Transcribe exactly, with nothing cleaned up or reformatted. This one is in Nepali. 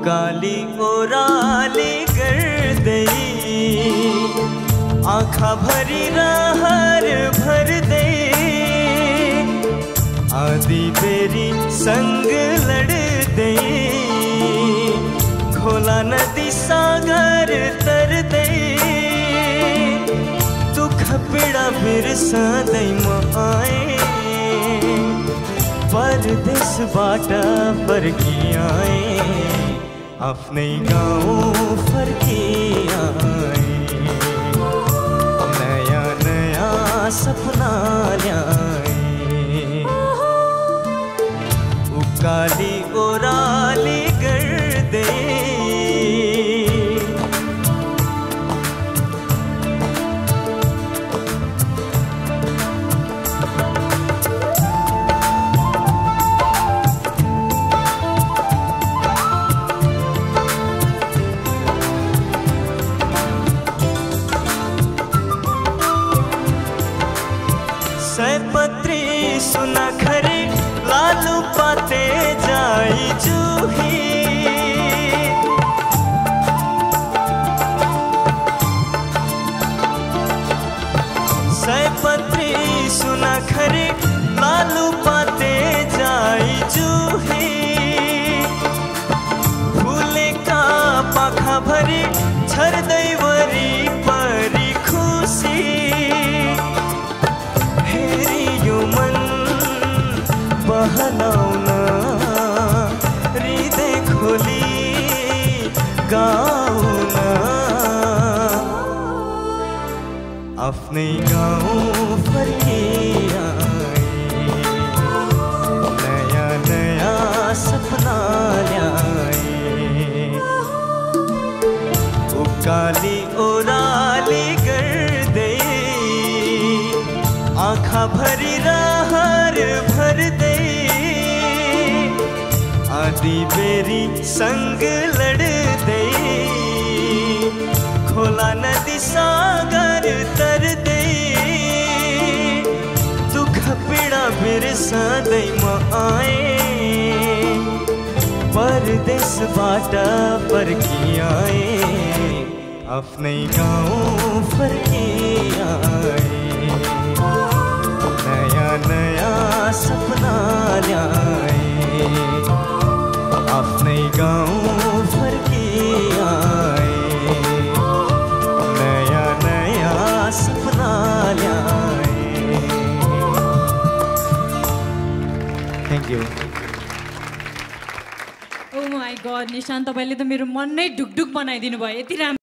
उकाली ओराली गर्दै आँखा भरी रहर भर दे आधी बेरी संग लड़दे खोला नदी सागर तर दे दुख पीड़ा बिरसा दै माए परदेश बाटा फरकी आए अपने गाँव फरकी आए नया नया सपना ल्याए उकाली ओराली गर्दै सैपत्री सुना खरी लालू पाते जाई जूही सैपत्री सुना खरी लालू पाते जाई जूही फूले का पाखा भरी छर दैवरी परी खुशी बहलाउना हृदय खोली गाउना आफ्नै गाउँ फर्की आए नया नया सपना ल्याए उकाली ओराली गर्दै आँखा भरी रहर भर दे आधी बेरी संग लड़ दे खोला नदी सागर तर दे दुख पीड़ा बिरसा दै माए परदेश बाटा फरकी आए अपने गाँव फरकी आए नया नया सपना ल्याए अपने गाँव फरकी आए नया नया सपना ल्याए thank you oh my god Nishant तपाईले त मेरो मन नै ढुकढुक बनाइदिनु भयो यति राम्रो